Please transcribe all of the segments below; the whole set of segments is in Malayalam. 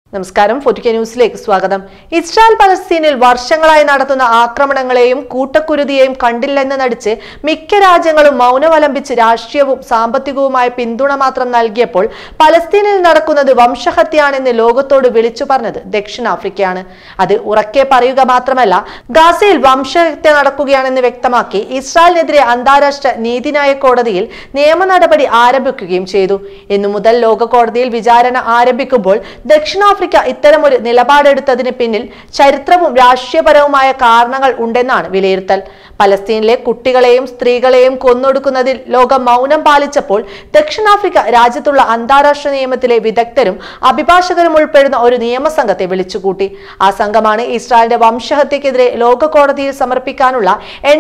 നമസ്കാരം. 4K ന്യൂസിലേക്ക് സ്വാഗതം. ഇസ്രായേൽ പലസ്തീനിൽ വർഷങ്ങളായി നടത്തുന്ന ആക്രമണങ്ങളെയും കൂട്ടക്കുരുതിയെയും കണ്ടില്ലെന്ന് നടിച്ച് മിക്ക രാജ്യങ്ങളും മൗനമലംബിച്ച് രാഷ്ട്രീയവും സാമ്പത്തികവുമായ പിന്തുണ മാത്രം നൽകിയപ്പോൾ പലസ്തീനിൽ നടക്കുന്നത് വംശഹത്യയാണെന്ന് ലോകത്തോട് വിളിച്ചു പറഞ്ഞത് ദക്ഷിണാഫ്രിക്കയാണ്. അത് ഉറക്കെ പറയുക മാത്രമല്ല, ഗാസയിൽ വംശഹത്യ നടക്കുകയാണെന്ന് വ്യക്തമാക്കി ഇസ്രായേലിനെതിരെ അന്താരാഷ്ട്ര നീതിന്യായ കോടതിയിൽ നിയമ നടപടി ആരംഭിക്കുകയും ചെയ്തു. ഇന്നു മുതൽ ലോക കോടതിയിൽ വിചാരണ ആരംഭിക്കുമ്പോൾ ദക്ഷിണാഫ്രിക്ക ഇത്തരമൊരു നിലപാടെടുത്തതിന് പിന്നിൽ ചരിത്രവും രാഷ്ട്രീയപരവുമായ കാരണങ്ങൾ ഉണ്ടെന്നാണ് വിലയിരുത്തൽ. പലസ്തീനിലെ കുട്ടികളെയും സ്ത്രീകളെയും കൊന്നൊടുക്കുന്നതിൽ ലോകം മൗനം പാലിച്ചപ്പോൾ ദക്ഷിണാഫ്രിക്ക രാജ്യത്തുള്ള അന്താരാഷ്ട്ര നിയമത്തിലെ വിദഗ്ധരും അഭിഭാഷകരും ഉൾപ്പെടുന്ന ഒരു നിയമസംഘത്തെ വിളിച്ചുകൂട്ടി. ആ സംഘമാണ് ഇസ്രായേലിന്റെ വംശഹത്യക്കെതിരെ ലോക കോടതിയിൽ സമർപ്പിക്കാനുള്ള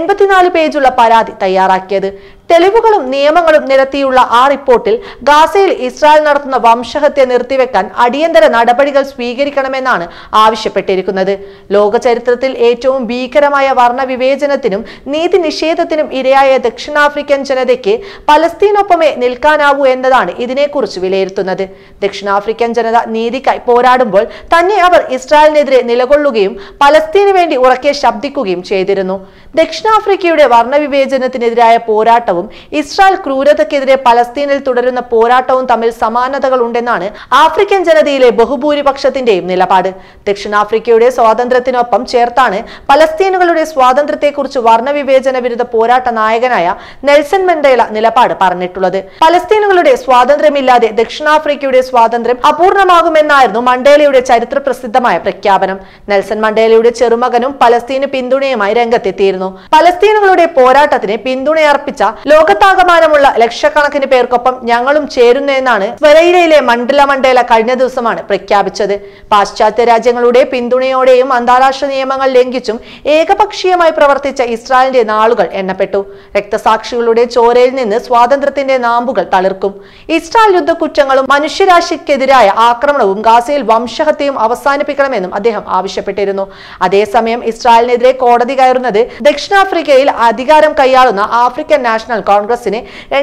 84 പേജുള്ള പരാതി തയ്യാറാക്കിയത്. തെളിവുകളും നിയമങ്ങളും നിരത്തിയുള്ള ആ റിപ്പോർട്ടിൽ ഗാസയിൽ ഇസ്രായേൽ നടത്തുന്ന വംശഹത്യ നിർത്തിവെക്കാൻ അടിയന്തര നടപടികൾ സ്വീകരിക്കണമെന്നാണ് ആവശ്യപ്പെട്ടിരിക്കുന്നത്. ലോക ചരിത്രത്തിൽ ഏറ്റവും ഭീകരമായ വർണ്ണവിവേചനത്തിനും നീതി നിഷേധത്തിനും ഇരയായ ദക്ഷിണാഫ്രിക്കൻ ജനതയ്ക്ക് പലസ്തീനൊപ്പമേ നിൽക്കാനാവൂ എന്നതാണ് ഇതിനെക്കുറിച്ച് വിലയിരുത്തുന്നത്. ദക്ഷിണാഫ്രിക്കൻ ജനത നീതിക്കായി പോരാടുമ്പോൾ തന്നെ അവർ ഇസ്രായേലിനെതിരെ നിലകൊള്ളുകയും പലസ്തീന് വേണ്ടി ഉറക്കെ ശബ്ദിക്കുകയും ചെയ്തിരുന്നു. ദക്ഷിണാഫ്രിക്കയുടെ വർണ്ണവിവേചനത്തിനെതിരായ പോരാട്ടവും ഇസ്രായേൽ ക്രൂരതയ്ക്കെതിരെ പലസ്തീനിൽ തുടരുന്ന പോരാട്ടവും തമ്മിൽ സമാനതകൾ ഉണ്ടെന്നാണ് ആഫ്രിക്കൻ ജനതയിലെ ബഹുഭൂരിപക്ഷത്തിന്റെയും നിലപാട്. ദക്ഷിണാഫ്രിക്കയുടെ സ്വാതന്ത്ര്യത്തിനൊപ്പം ചേർത്താണ് പലസ്തീനുകളുടെ സ്വാതന്ത്ര്യത്തെക്കുറിച്ച് വർണ്ണവിവേചന വിരുദ്ധ പോരാട്ട നായകനായ നെൽസൺ മണ്ടേല നിലപാട് പറഞ്ഞിട്ടുള്ളത്. പലസ്തീനുകളുടെ സ്വാതന്ത്ര്യമില്ലാതെ ദക്ഷിണാഫ്രിക്കയുടെ സ്വാതന്ത്ര്യം അപൂർണമാകുമെന്നായിരുന്നു മണ്ടേലയുടെ ചരിത്ര പ്രസിദ്ധമായ പ്രഖ്യാപനം. നെൽസൺ മണ്ടേലയുടെ ചെറുമകനും പലസ്തീന് പിന്തുണയുമായി രംഗത്തെത്തിയിരുന്നു. പലസ്തീനുകളുടെ പോരാട്ടത്തിന് പിന്തുണയർപ്പിച്ച ലോകത്താകമാനമുള്ള ലക്ഷക്കണക്കിന് പേർക്കൊപ്പം ഞങ്ങളും ചേരുന്നു എന്നാണ് സ്വരയിലയിലെ മണ്ടേല കഴിഞ്ഞ ദിവസമാണ് പ്രഖ്യാപിച്ചത്. പാശ്ചാത്യ രാജ്യങ്ങളുടെ പിന്തുണയോടെയും അന്താരാഷ്ട്ര നിയമങ്ങൾ ലംഘിച്ചും ഏകപക്ഷീയമായി പ്രവർത്തിച്ച ഇസ്രായേലിന്റെ നാളുകൾ എണ്ണപ്പെട്ടു. രക്തസാക്ഷികളുടെ ചോരയിൽ നിന്ന് സ്വാതന്ത്ര്യത്തിന്റെ നാമ്പുകൾ തളിർക്കും. ഇസ്രായേൽ യുദ്ധക്കുറ്റങ്ങളും മനുഷ്യരാശിക്കെതിരായ ആക്രമണവും ഗാസയിൽ വംശഹത്യയും അവസാനിപ്പിക്കണമെന്നും അദ്ദേഹം ആവശ്യപ്പെട്ടിരുന്നു. അതേസമയം ഇസ്രായേലിനെതിരെ കോടതി കയറുന്നത് ദക്ഷിണാഫ്രിക്കയിൽ അധികാരം കൈയാളുന്ന ആഫ്രിക്കൻ നാഷണൽ കോൺഗ്രസിന്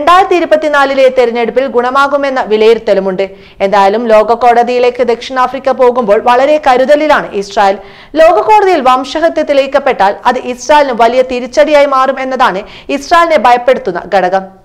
2024 തെരഞ്ഞെടുപ്പിൽ ഗുണമാകുമെന്ന വിലയിരുത്തലുമുണ്ട്. എന്തായാലും ലോക കോടതിയിലേക്ക് ദക്ഷിണാഫ്രിക്ക പോകുമ്പോൾ വളരെ കരുതലിലാണ് ഇസ്രായേൽ. ലോക കോടതിയിൽ വംശഹത്യ തെളിയിക്കപ്പെട്ടാൽ അത് ഇസ്രായേലിന് വലിയ തിരിച്ചടിയായി മാറും എന്നതാണ് ഇസ്രായേലിനെ ഭയപ്പെടുത്തുന്ന ഘടകം.